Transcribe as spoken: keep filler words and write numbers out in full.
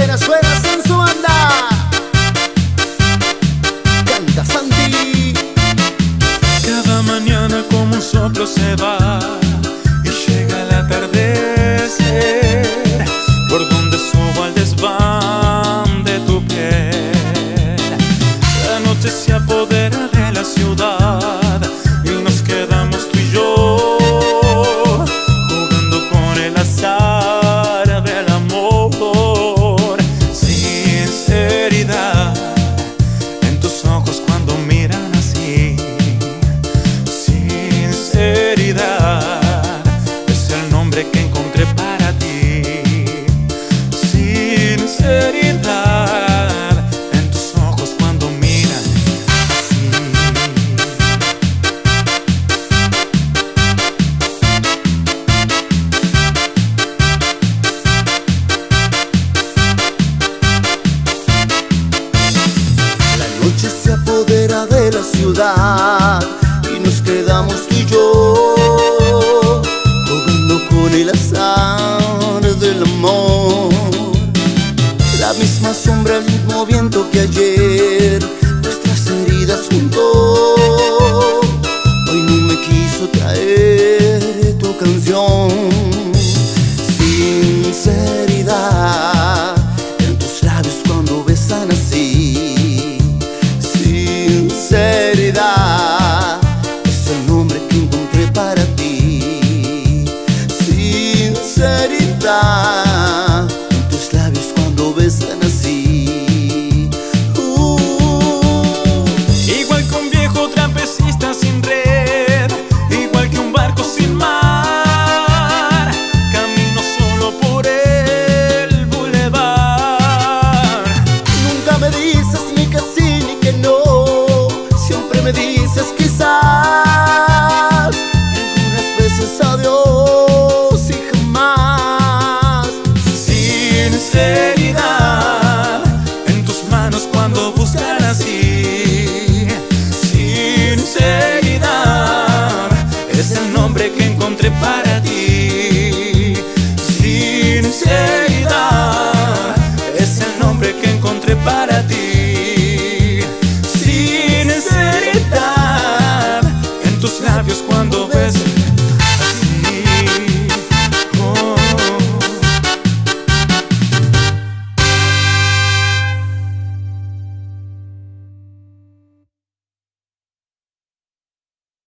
Suena, suena sin su banda. Canta Santi. Cada mañana como un soplo se va y llega el atardecer, por donde subo al desván de tu piel. La noche se apodera de la ciudad y nos quedamos tú y yo, jugando con el azar del amor. Sinceridad en tus ojos cuando miran así. Sinceridad es el nombre que encontré para ti. Sinceridad en tus ojos cuando miran así. La noche se apodera de la ciudad y nos quedamos tú y yo, jugando con el azar del amor. La misma sombra, el mismo viento que ayer